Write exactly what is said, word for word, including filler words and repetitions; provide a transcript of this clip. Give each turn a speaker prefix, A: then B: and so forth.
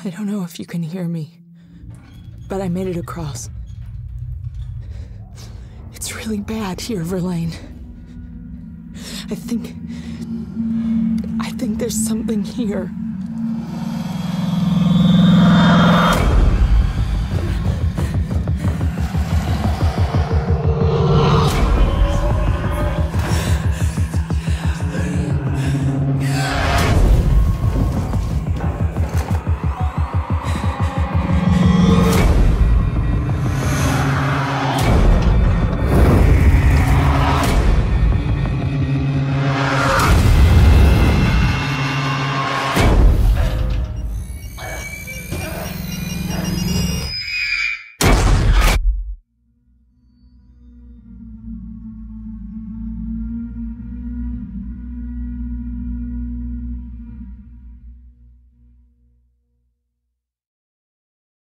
A: I don't know if you can hear me, but I made it across. It's really bad here, Verlaine. I think... I think there's something here.